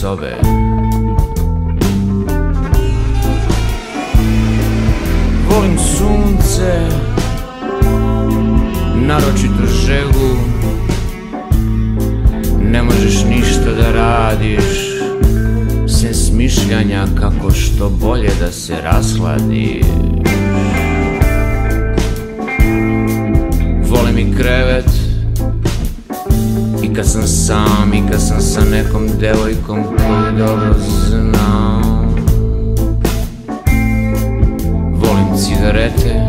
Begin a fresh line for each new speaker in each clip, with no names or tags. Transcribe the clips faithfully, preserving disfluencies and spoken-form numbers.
sobe. Volim sunce, naročito žegu. Ne možeš ništa da radiš sem smišljanja kako što bolje da se rashladiš. Volim i krevet, i kad sam sam, i kad sam sa nekom devojkom koju dobro znam. Volim cigarete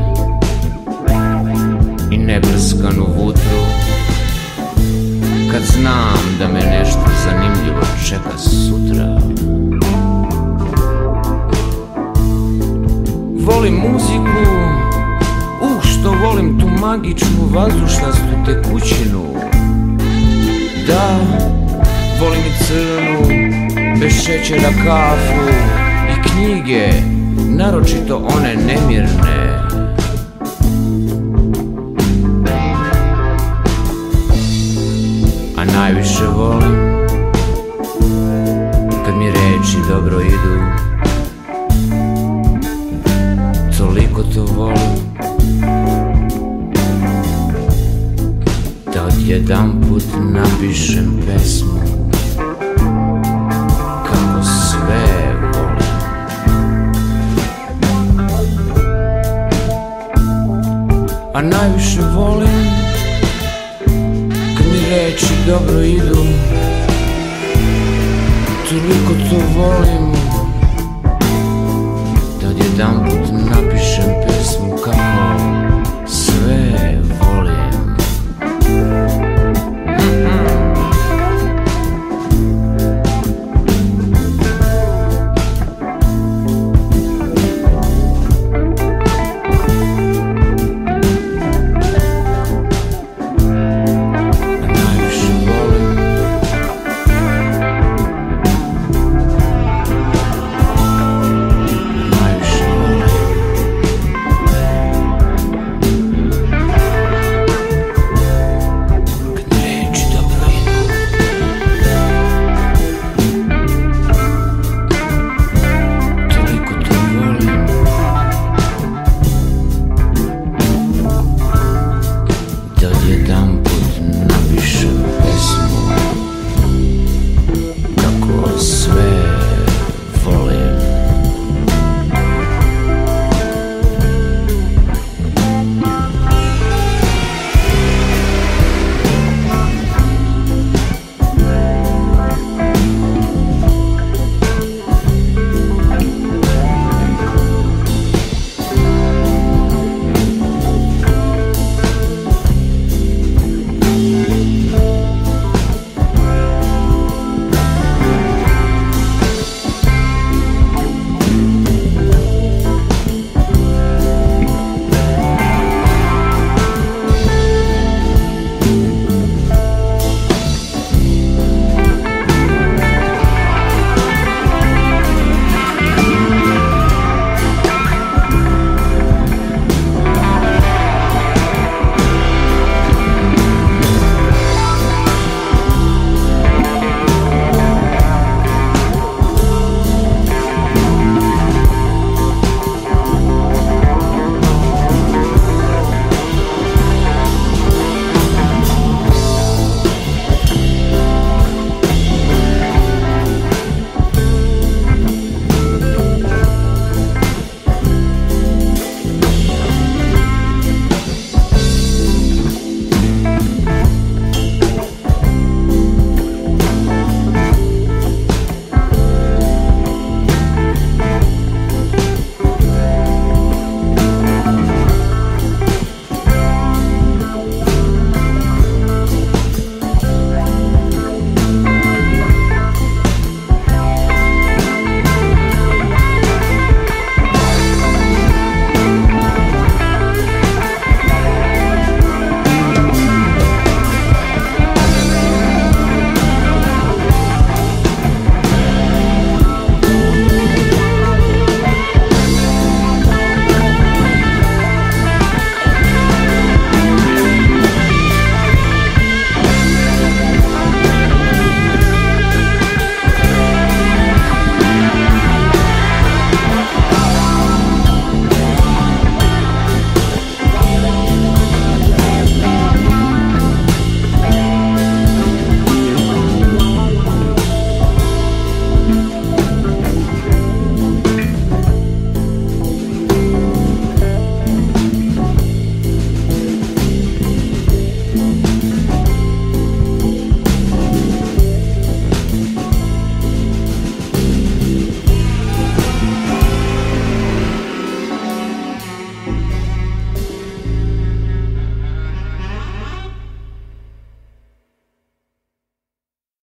i neprskanu vutru, kad znam da me nešto zanimljivo čeka sutra. Volim muziku, uh, što volim tu magičnu vazdušnastu tekućinu. Da, volim i crnu, bez šećera kafu i knjige, naročito one nemirne. A najviše volim kad mi reči dobro idu. Toliko to volim da odjedanput napišem pesmu kako sve volim. A najviše volim kad mi reči dobro idu. Toliko to volim da odjedanput napišem pesmu kako